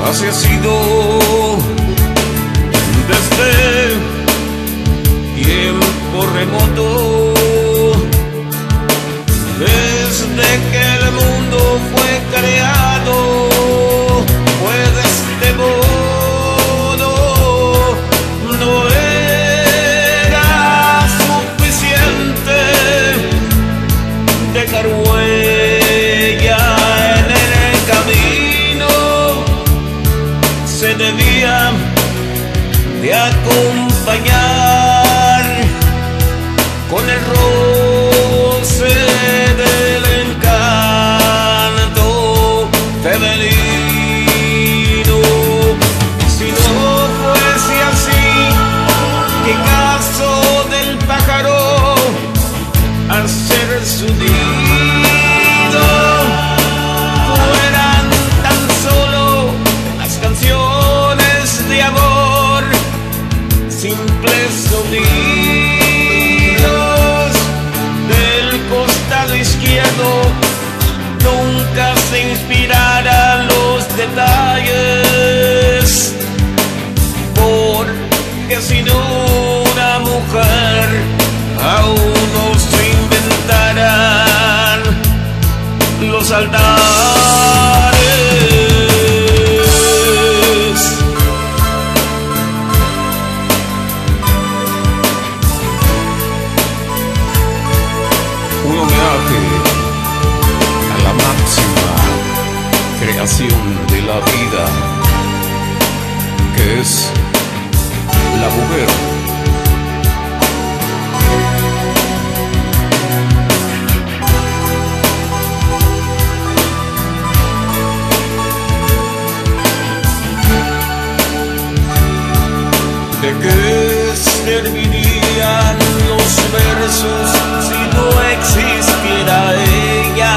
así ha sido desde tiempo remoto, desde que el mundo fue creado, fue de este modo. No era suficiente dejar huella en el camino, se debía de acompañar con el roce del encanto femenino. Si no fuese así, ¿qué caso del pájaro hacer su nido? Fueran tan solo las canciones de amor, simples sonidos del costado izquierdo, nunca se inspiraran los detalles, porque sin una mujer aún no se inventarán los altares. Un homenaje a la máxima creación de la vida, que es la mujer. ¿De qué servirían los versos si no existiera ella?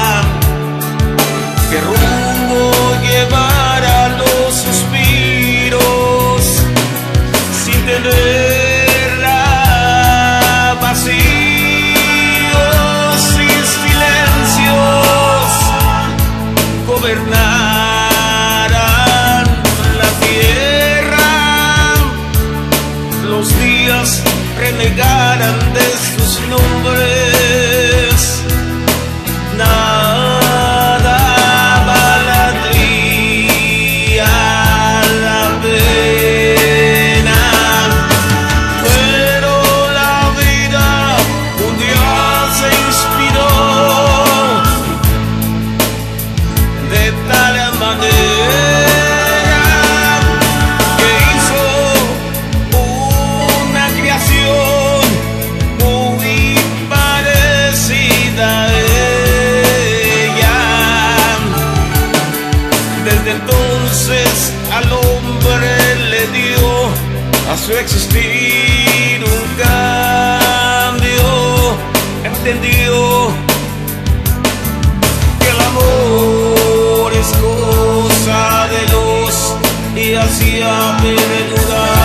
¿Qué rumbo llevará los suspiros sin tenerla? Vacíos y silencios gobernarán la tierra, los días renegarán de sus nombres, nada valdría la pena. Pero la vida un día se inspiró de tal manera que hizo una creación muy parecida a ella. Desde entonces al hombre le dio a su existir un cambio, entendió que el amor es cosa de los y hacía perdurar